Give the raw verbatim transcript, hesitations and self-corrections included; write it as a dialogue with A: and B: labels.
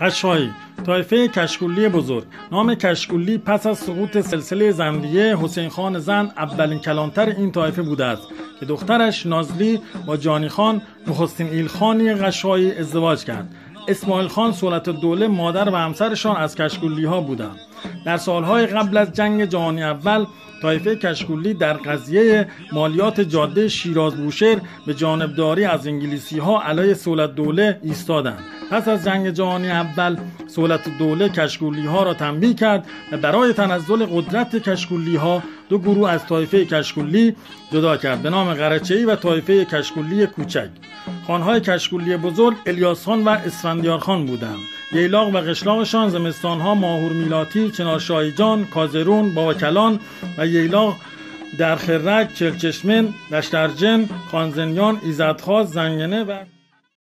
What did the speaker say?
A: قشایی طایفه کشکولی بزرگ. نام کشکولی پس از سقوط سلسله زندیه حسین خان زند اولین کلانتر این طایفه بوده است که دخترش نازلی با جانی خان نخستین ایلخانی قشایی ازدواج کرد. اسماعیل خان صولت‌الدوله مادر و همسرشان از کشکولی ها بودند. در سالهای قبل از جنگ جهانی اول طایفه کشکولی در قضیه مالیات جاده شیراز بوشهر به جانبداری از انگلیسی ها علیه صولت‌الدوله ایستادند. پس از جنگ جهانی اول صولت‌الدوله کشکولی ها را تنبیه کرد و برای تنزل قدرت کشکولی ها دو گروه از طایفه کشکولی جدا کرد به نام قرچه‌ای و طایفه کشکولی کوچک. خانهای کشکولی بزرگ الیاس خان و اسفندیار خان بودند. ییلاق و قشلاقشان زمستانها ماهور میلاتی، چنارشاهیجان، کازرون، باوکلان و ییلاق در خرک، چلچشمن، دشترجن، خانزنیان، ایزدخواست، زنگنه و